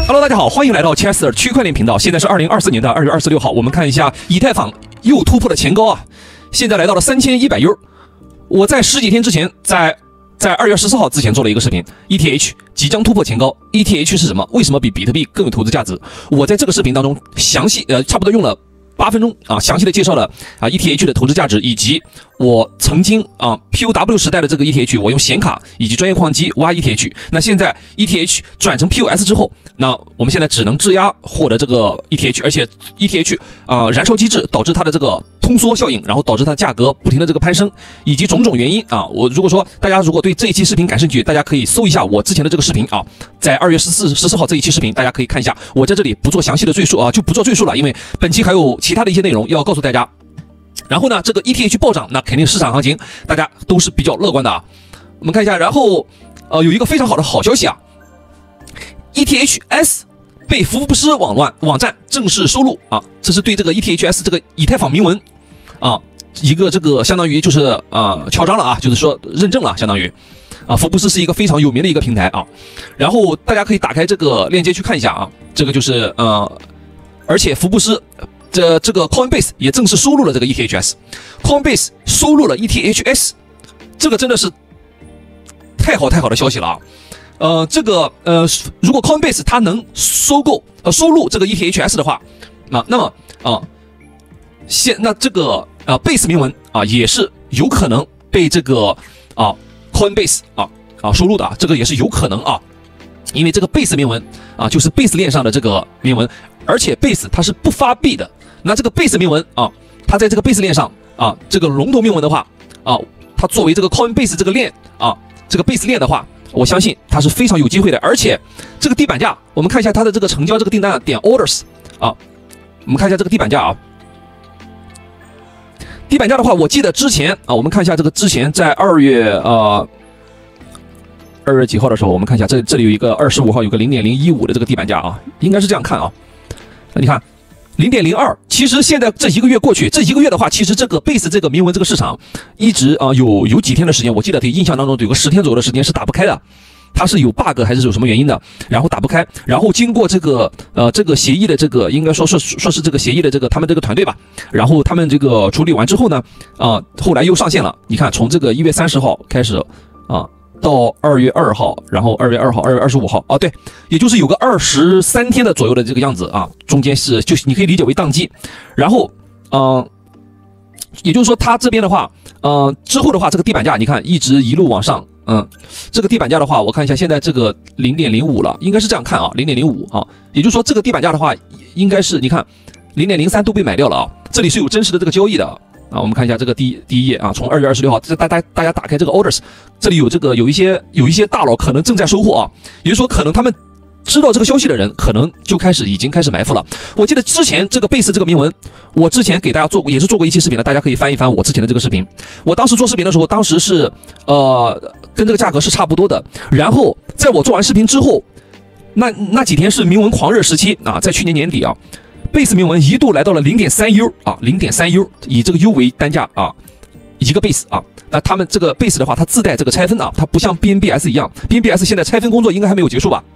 Hello， 大家好，欢迎来到 Chester 区块链频道。现在是2024年的2月26号，我们看一下以太坊又突破了前高啊，现在来到了3100U。我在十几天之前，在2月14号之前做了一个视频 ，ETH 即将突破前高。ETH 是什么？为什么比比特币更有投资价值？我在这个视频当中详细差不多用了8分钟啊，详细的介绍了ETH 的投资价值，以及我曾经POW 时代的这个 ETH， 我用显卡以及专业矿机挖 ETH。那现在 ETH 转成 POS 之后，那我们现在只能质押获得这个 ETH， 而且 ETH 燃烧机制导致它的这个通缩效应，然后导致它的价格不停的这个攀升，以及种种原因啊。我如果说大家如果对这一期视频感兴趣，大家可以搜一下我之前的这个视频啊，在2月14号这一期视频，大家可以看一下。我在这里不做详细的赘述啊，就不做赘述了，因为本期还有其他的一些内容要告诉大家。然后呢，这个 ETH 暴涨，那肯定市场行情大家都是比较乐观的啊。我们看一下，然后有一个非常好的好消息啊。ETHS 被福布斯网站正式收录啊，这是对这个 ETHS 这个以太坊铭文啊一个这个相当于就是敲章了啊，就是说认证了，相当于福布斯是一个非常有名的一个平台啊。然后大家可以打开这个链接去看一下啊，这个就是而且福布斯这个 Coinbase 也正式收录了这个 ETHS，Coinbase 收录了 ETHS， 这个真的是太好的消息了啊。如果 Coinbase 它能收录这个 ETHS 的话，那么那这个Base 铭文也是有可能被这个Coinbase 收录的啊，这个也是有可能啊，因为这个 Base 铭文就是 Base 链上的这个铭文，而且 Base 它是不发币的。那这个 Base 铭文它在这个 Base 链上这个龙头铭文的话它作为这个 Coinbase 这个链这个 Base 链的话，我相信它是非常有机会的。而且这个地板价，我们看一下它的这个成交这个订单点 orders 我们看一下这个地板价地板价的话，我记得之前我们看一下这个之前在2月几号的时候，我们看一下这里有一个25号有个 0.015 的这个地板价应该是这样看你看 0.02， 其实现在这一个月过去，这一个月的话，其实这个 Base 这个铭文这个市场一直有几天的时间，我记得印象当中有个10天左右的时间是打不开的，它是有 bug 还是有什么原因的，然后打不开，然后经过这个协议的这个应该说是这个协议的这个他们这个团队吧，然后他们这个处理完之后呢后来又上线了。你看从这个1月30号开始到2月2号，然后2月2号、2月25号对，也就是有个23天的左右的这个样子中间就是你可以理解为宕机。然后也就是说它这边的话之后的话，这个地板价你看一直一路往上这个地板价的话，我看一下现在这个 0.05 了，应该是这样看0.05也就是说这个地板价的话应该是你看 0.03 都被买掉了这里是有真实的这个交易的我们看一下这个第一页从2月26号，大家打开这个 orders， 这里有一些大佬可能正在收获也就是说可能他们知道这个消息的人可能就已经开始埋伏了。我记得之前这个Base这个铭文，我之前给大家也是做过一期视频的，大家可以翻一翻我之前的这个视频。我当时做视频的时候，当时是跟这个价格是差不多的。然后在我做完视频之后，那几天是铭文狂热时期在去年年底Base 铭文一度来到了 0.3U 0.3U， 以这个 U 为单价一个 Base 那他们这个 Base 的话，它自带这个拆分它不像 BNBS 一样 ，BNBS 现在拆分工作应该还没有结束吧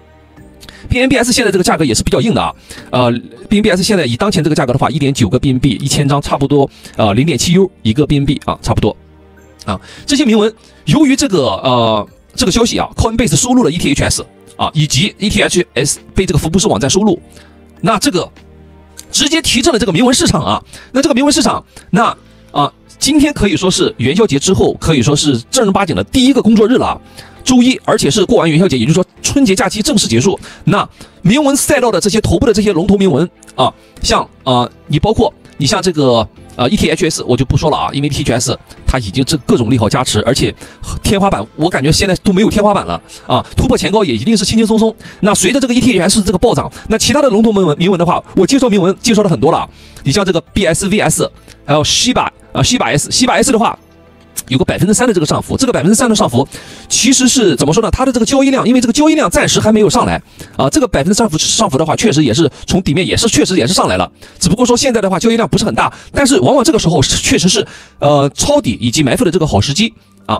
？BNBS 现在这个价格也是比较硬的BNBS 现在以当前这个价格的话 1.9 个 BNB 1000张差不多0.7U 一个 BNB 差不多这些铭文由于这个消息Coinbase 收录了 ETHS 以及 ETHS 被这个福布斯网站收录，那这个直接提振了这个铭文市场那这个铭文市场今天可以说是元宵节之后可以说是正儿八经的第一个工作日了周一，而且是过完元宵节，也就是说春节假期正式结束。那铭文赛道的这些头部的这些龙头铭文像包括你像这个ETHS 我就不说了因为 ETHS 它已经这各种利好加持，而且天花板我感觉现在都没有天花板了突破前高也一定是轻轻松松。那随着这个 ETHS 这个暴涨，那其他的龙头铭文的话，我介绍铭文介绍的很多了你像这个 BSVS 还有西巴 S 的话有个3%的这个上浮，这个3%的上浮其实是怎么说呢？它的这个交易量，因为这个交易量暂时还没有上来这个3%上浮的话，确实也是从底面确实也是上来了，只不过说现在的话交易量不是很大，但是往往这个时候确实是抄底以及埋伏的这个好时机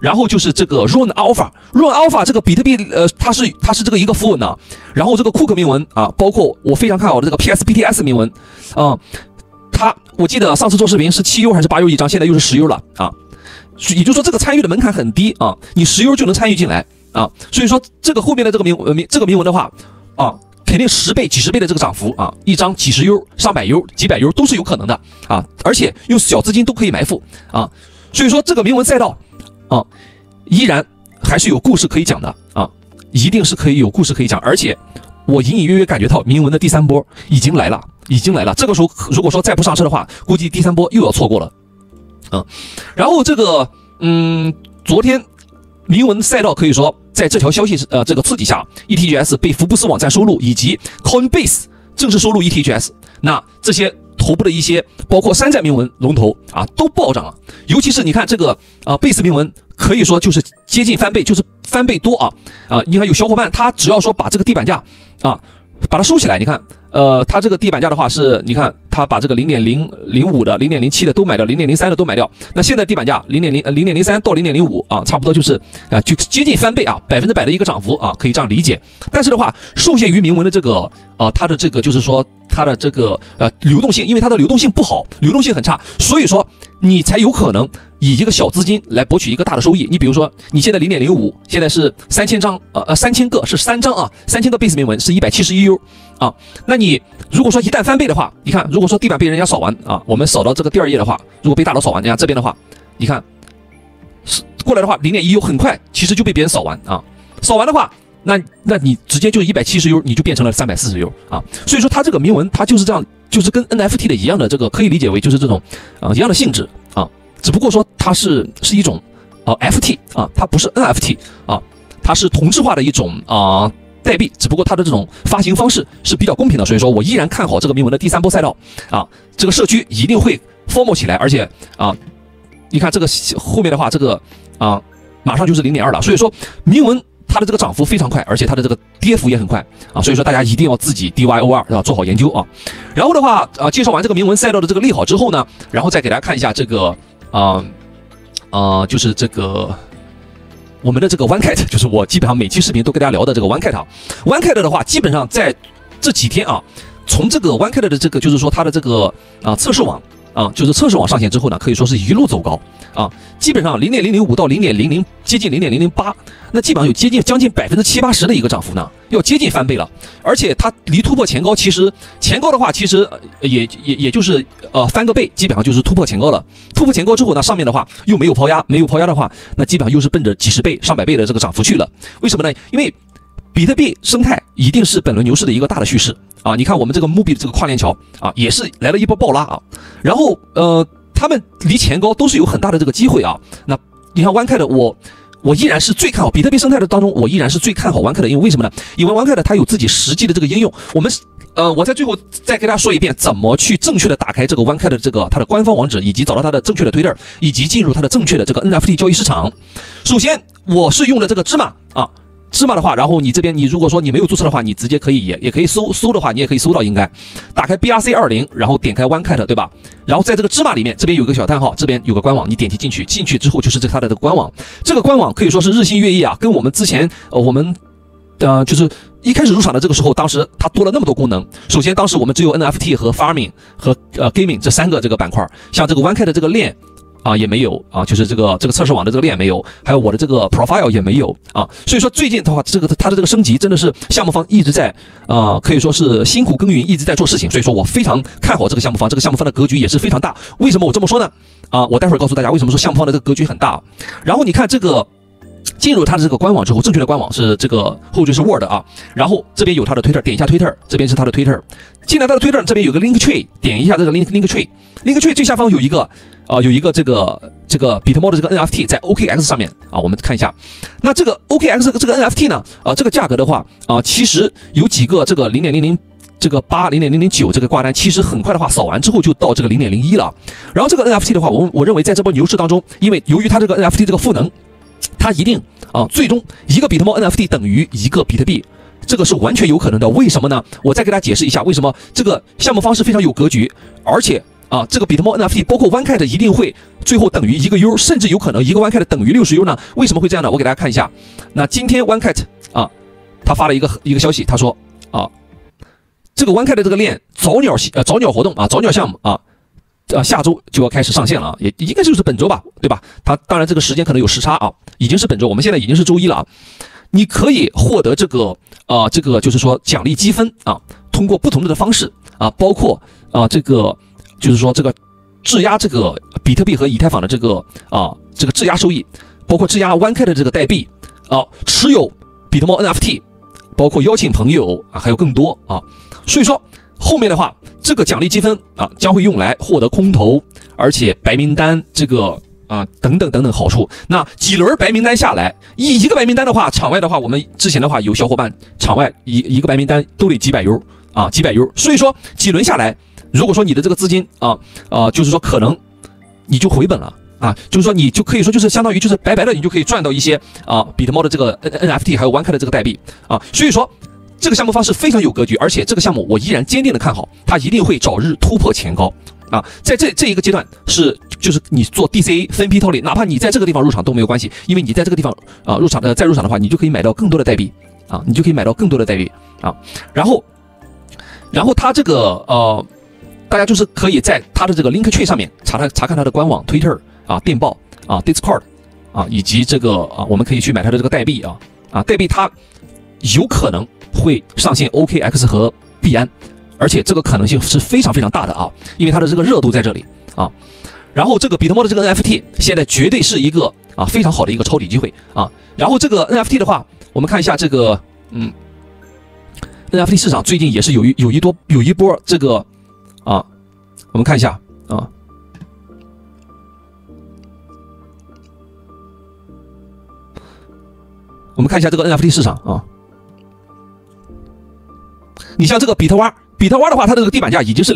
然后就是这个 Rune Alpha 这个比特币它是这个一个符文呢，然后这个库克铭文啊，包括我非常看好的这个 PSPTS 铭文我记得上次做视频是7U 还是8U 一张，现在又是10U 了啊，也就是说这个参与的门槛很低啊，你10U 就能参与进来啊，所以说这个后面的这个铭文的话啊，肯定10倍、几十倍的这个涨幅啊，一张几十 U、上百 U、几百 U 都是有可能的啊，而且用小资金都可以埋伏啊，所以说这个铭文赛道啊，依然还是有故事可以讲的啊，一定是可以有故事可以讲，而且我隐隐约约感觉到铭文的第3波已经来了。这个时候如果说再不上车的话，估计第3波又要错过了。然后这个昨天铭文赛道可以说在这条消息这个刺激下 ，ETGS 被福布斯网站收录，以及 Coinbase 正式收录 ETGS， 那这些头部的一些包括山寨铭文龙头啊都暴涨了，尤其是你看这个贝斯铭文可以说就是接近翻倍，就是翻倍多啊！你看有小伙伴他只要说把这个地板价把它收起来，你看它这个地板价的话是，你看它把这个 0.005 的 0.07 的都买掉， 0.03 的都买掉，那现在地板价 0.03 到 0.05 啊，差不多就是就接近翻倍啊，100%的一个涨幅啊，可以这样理解。但是的话，受限于铭文的这个它的这个就是说它的这个流动性，因为它的流动性不好，流动性很差，所以说你才有可能以一个小资金来博取一个大的收益。你比如说你现在 0.05 现在是3000张3000个是3张啊，3000个 base 铭文是171U 啊，那你如果说一旦翻倍的话，你看如果说地板被人家扫完啊，我们扫到这个第2页的话，如果被大佬扫完，你看这边的话，你看过来的话 0.1U 很快其实就被别人扫完啊，扫完的话那你直接就170U 你就变成了340U 啊，所以说它这个铭文它就是这样，就是跟 NFT 的一样的，这个可以理解为就是这种一样的性质啊，只不过说它是一种FT 啊，它不是 NFT 啊，它是同质化的一种代币，只不过它的这种发行方式是比较公平的，所以说我依然看好这个铭文的第3波赛道啊，这个社区一定会 FOMO 起来，而且你看这个后面的话，这个马上就是 0.2 了，所以说铭文它的这个涨幅非常快，而且它的这个跌幅也很快啊，所以说大家一定要自己 DYOR 做好研究啊。然后的话介绍完这个铭文赛道的这个利好之后呢，然后再给大家看一下这个就是这个我们的这个 OneCat， 就是我基本上每期视频都跟大家聊的这个 OneCat。OneCat 的话，基本上在这几天从这个 OneCat 的这个就是说它的这个测试网就是测试网上线之后呢，可以说是一路走高基本上 0.005 到 0.00 接近 0.008， 那基本上有接近将近70-80%的一个涨幅呢，要接近翻倍了。而且它离突破前高，其实前高的话，其实也就是翻个倍，基本上就是突破前高了。突破前高之后呢，上面的话又没有抛压，没有抛压的话，那基本上又是奔着几十倍、上百倍的这个涨幅去了。为什么呢？因为比特币生态一定是本轮牛市的一个大的趋势你看我们这个 MUBI 的这个跨链桥也是来了一波暴拉然后他们离前高都是有很大的这个机会那你看 OneCat 我依然是最看好比特币生态的当中，我依然是最看好 OneCat 的，因为为什么呢？因为 OneCat 它有自己实际的这个应用。我在最后再给大家说一遍，怎么去正确的打开这个 OneCat 的这个它的官方网址，以及找到它的正确的Twitter，以及进入它的正确的这个 NFT 交易市场。首先我是用的这个芝麻芝麻的话，然后你这边你如果说你没有注册的话，你直接可以也可以搜的话，你也可以搜到，应该打开 BRC20， 然后点开 OneCat 对吧？然后在这个芝麻里面，这边有个小叹号，这边有个官网，你点击进去之后就是它的这个官网。这个官网可以说是日新月异跟我们之前就是一开始入场的这个时候，当时它多了那么多功能。首先当时我们只有 NFT 和 Farming 和Gaming 这3个这个板块，像这个 OneCat 的这个链也没有就是这个测试网的这个链没有，还有我的这个 profile 也没有所以说最近的话，它的这个升级真的是项目方一直在可以说是辛苦耕耘，一直在做事情，所以说我非常看好这个项目方，这个项目方的格局也是非常大。为什么我这么说呢？我待会儿告诉大家为什么说项目方的这个格局很大。然后你看这个进入它的这个官网之后，正确的官网是这个后缀是 Word 然后这边有它的 Twitter， 点一下 Twitter， 这边是它的 Twitter， 进来它的 Twitter 这边有个 Link Tree， 点一下这个 Link Tree 最下方有一个这个比特猫的这个 NFT 在 OKX 上面我们看一下。那这个 OKX 这个 NFT 呢这个价格的话其实有几个这个 0.00 这个8 0.009 这个挂单，其实很快的话扫完之后就到这个 0.01 了。然后这个 NFT 的话，我认为在这波牛市当中，因为由于它这个 NFT 这个赋能，它一定最终一个比特猫 NFT 等于一个比特币，这个是完全有可能的。为什么呢？我再给大家解释一下为什么这个项目方式非常有格局，而且这个比特猫 NFT 包括 OneCat 一定会最后等于1个 U， 甚至有可能一个 OneCat 等于60 U 呢？为什么会这样呢？我给大家看一下。那今天 OneCat 他发了一个消息，他说这个 OneCat 的这个链早鸟活动早鸟项目下周就要开始上线了也应该就是本周吧，对吧？它当然这个时间可能有时差已经是本周，我们现在已经是周一了你可以获得这个就是说奖励积分通过不同的方式包括这个就是说这个质押这个比特币和以太坊的这个质押收益，包括质押 OneCat 的这个代币持有比特猫 NFT， 包括邀请朋友还有更多所以说后面的话，这个奖励积分将会用来获得空投，而且白名单这个等等好处。那几轮白名单下来，一个白名单的话，场外的话，我们之前的话有小伙伴场外一个白名单都得几百 U 几百 U。所以说几轮下来，如果说你的这个资金就是说可能你就回本了就是说你就可以说就是相当于就是白白的你就可以赚到一些比特猫的这个 NFT 还有 OneCat 的这个代币所以说。这个项目方式非常有格局，而且这个项目我依然坚定的看好，它一定会早日突破前高在这一个阶段就是你做 DCA 分批套利，哪怕你在这个地方入场都没有关系，因为你在这个地方再入场的话，你就可以买到更多的代币你就可以买到更多的代币然后它这个大家就是可以在它的这个 Linktree 上面查看它的官网、Twitter 电报Discord 以及这个我们可以去买它的这个代币代币它有可能会上线 OKX 和币安，而且这个可能性是非常非常大的因为它的这个热度在这里然后这个比特猫的这个 NFT 现在绝对是一个非常好的一个抄底机会然后这个 NFT 的话，我们看一下这个NFT 市场最近也是有一波这个我们看一下我们看一下这个 NFT 市场你像这个比特蛙的话，它的这个地板价已经是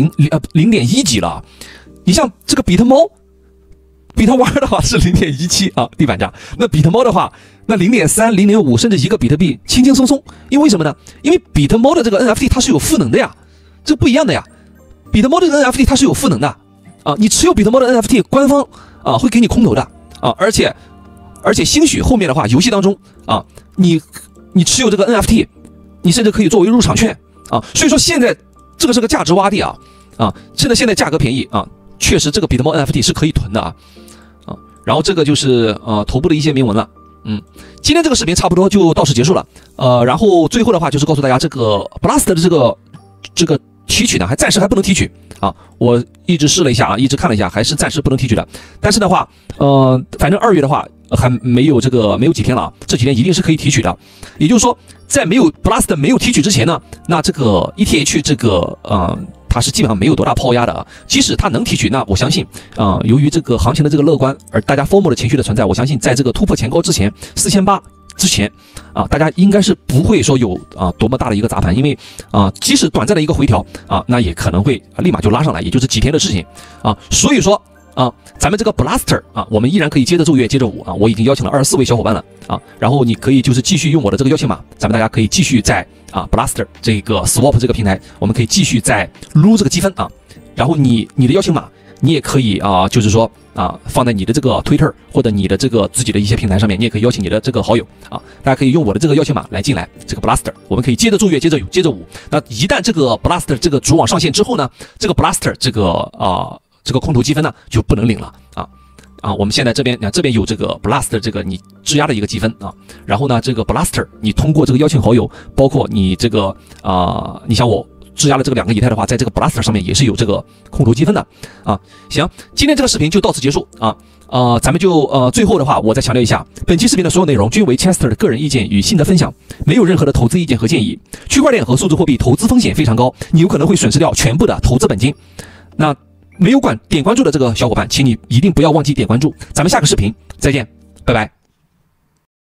0.1几了。你像这个比特蛙的话是0.17地板价。那比特猫的话，那0.3、0.5甚至1个比特币轻轻松松。因为什么呢？因为比特猫的这个 NFT 它是有赋能的呀，这不一样的呀。比特猫的这个 NFT 它是有赋能的你持有比特猫的 NFT， 官方会给你空投的而且兴许后面的话，游戏当中你持有这个 NFT。你甚至可以作为入场券所以说现在这个是个价值洼地现在价格便宜确实这个比特猫 NFT 是可以囤的然后这个就是头部的一些铭文了今天这个视频差不多就到此结束了然后最后的话就是告诉大家这个 Blast 的这个提取呢暂时还不能提取我一直试了一下一直看了一下，还是暂时不能提取的。但是的话反正2月的话还没有几天了这几天一定是可以提取的。也就是说在Blast 没有提取之前呢，那这个 ETH 这个它是基本上没有多大抛压的即使它能提取，那我相信由于这个行情的这个乐观，而大家 FOMO 的情绪的存在，我相信在这个突破前高之前4800之前大家应该是不会说有多么大的一个砸盘，因为即使短暂的一个回调那也可能会立马就拉上来，也就是几天的事情所以说咱们这个 Blaster 我们依然可以接着奏乐接着舞我已经邀请了24位小伙伴了然后你可以就是继续用我的这个邀请码，咱们大家可以继续在Blaster 这个 Swap 这个平台，我们可以继续在撸这个积分然后你的邀请码你也可以就是说放在你的这个 Twitter 或者你的这个自己的一些平台上面，你也可以邀请你的这个好友大家可以用我的这个邀请码来进来这个 Blaster， 我们可以接着奏乐接着舞。那一旦这个 Blaster 这个主网上线之后呢，这个 Blaster 这个空投积分呢就不能领了我们现在这边有这个 Blast 这个你质押的一个积分然后呢这个 Blaster 你通过这个邀请好友，包括你这个你像我质押了这个2个以太的话，在这个 Blaster 上面也是有这个空投积分的行，今天这个视频就到此结束咱们就最后的话我再强调一下，本期视频的所有内容均为 Chester 的个人意见与心得分享，没有任何的投资意见和建议。区块链和数字货币投资风险非常高，你有可能会损失掉全部的投资本金。那没有点关注的这个小伙伴，请你一定不要忘记点关注。咱们下个视频再见，拜拜。